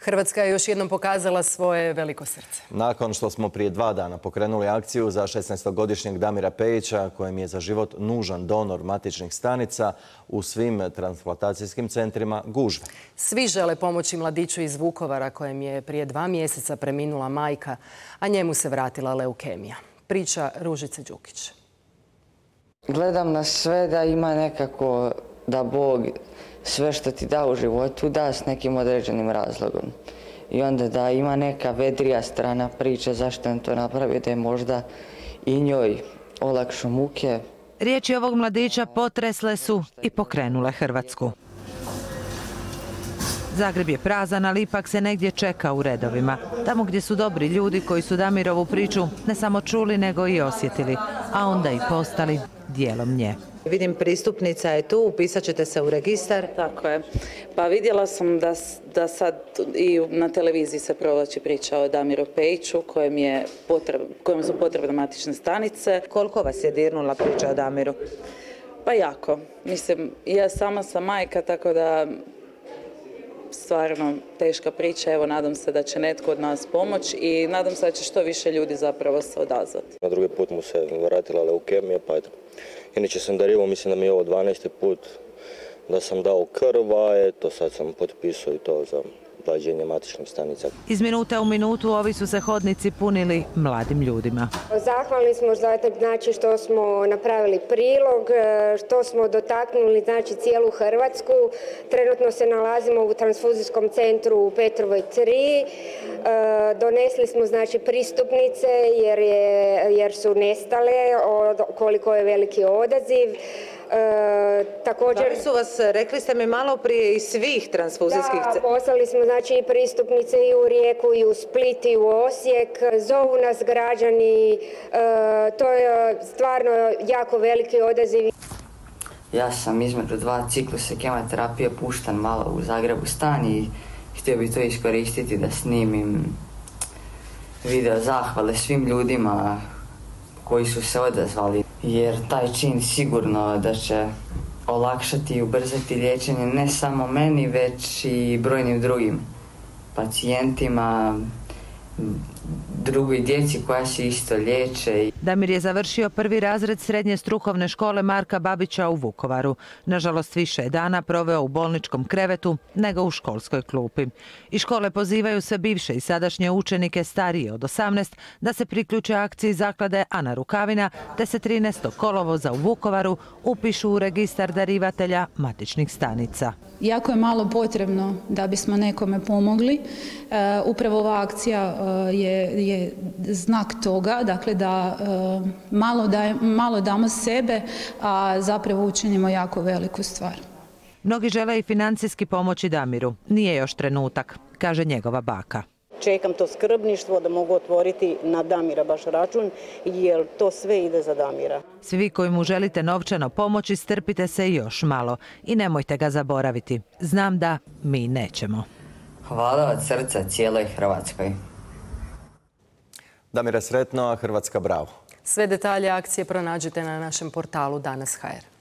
Hrvatska je još jednom pokazala svoje veliko srce. Nakon što smo prije 2 dana pokrenuli akciju za 16-godišnjeg Damira Pejića, kojem je za život nužan donor matičnih stanica, u svim transplantacijskim centrima gužve. Svi žele pomoći mladiću iz Vukovara, kojem je prije 2 mjeseca preminula majka, a njemu se vratila leukemija. Priča Ružice Đukić. Gledam na sve da ima nekako, da Bog sve što ti da u životu da s nekim određenim razlogom. I onda da ima neka vedrija strana priče zašto on to napravi, da je možda i njoj olakšu muke. Riječi ovog mladića potresle su i pokrenule Hrvatsku. Zagreb je prazan, ali ipak se negdje čeka u redovima. Tamo gdje su dobri ljudi koji su Damirovu priču ne samo čuli, nego i osjetili, a onda i postali dijelom nje. Vidim, pristupnica je tu, upisat ćete se u registar. Tako je. Pa vidjela sam da sad i na televiziji se provlači priča o Damiru Pejiću, kojem su potrebne matične stanice. Koliko vas je dirnula priča o Damiru? Pa jako. Mislim, ja sama sam majka, tako da stvarno teška priča. Evo, nadam se da će netko od nas pomoći i nadam se da će što više ljudi zapravo se odazvati. Na drugi put mu se vratila leukemija, pa eto. Inače sam darivao, mislim da mi je ovo 12. put da sam dao krv, a eto sad sam potpisao i to za vađenje matičnih stanica. Iz minute u minutu ovi su se hodnici punili mladim ljudima. Zahvalni smo znači što smo napravili prilog, što smo dotaknuli znači cijelu Hrvatsku. Trenutno se nalazimo u transfuzijskom centru u Petrovoj 3. Donesli smo znači pristupnice jer su nestale, koliko je veliki odaziv. Također su vas, rekli ste mi malo prije, iz svih transfuzijskih centara. Da, poslali smo znači i pristupnice i u Rijeku i u Split i u Osijek. Zovu nas građani, to je stvarno jako veliki odaziv. Ja sam između 2 ciklusa kemoterapije puštan malo u Zagrebu stan i htio bi to iskoristiti da snimim video zahvale svim ljudima koji su se odazvali, jer taj čin sigurno da će olakšati i ubrzati liječenje ne samo meni, već i brojnim drugim pacijentima, drugoj djeci koja se isto liječe. Damir je završio 1. razred srednje strukovne škole Marka Babića u Vukovaru. Nažalost, više je dana proveo u bolničkom krevetu nego u školskoj klupi. I škole pozivaju sve bivše i sadašnje učenike starije od 18 da se priključe akciji zaklade Ana Rukavina, te se 13. kolovoza u Vukovaru upišu u registar darivatelja matičnih stanica. Jako je malo potrebno da bismo nekome pomogli. Upravo ova akcija je znak toga, dakle da malo damo sebe, a zapravo učinimo jako veliku stvar. Mnogi žele i financijski pomoći Damiru. Nije još trenutak, kaže njegova baka. Čekam to skrbništvo da mogu otvoriti na Damira baš račun, jer to sve ide za Damira. Svi vi koji mu želite novčano pomoći, strpite se još malo i nemojte ga zaboraviti. Znam da mi nećemo. Hvala od srca cijeloj Hrvatskoj. Damire, sretno, a Hrvatska bravo. Sve detalje akcije pronađite na našem portalu Danas.hr.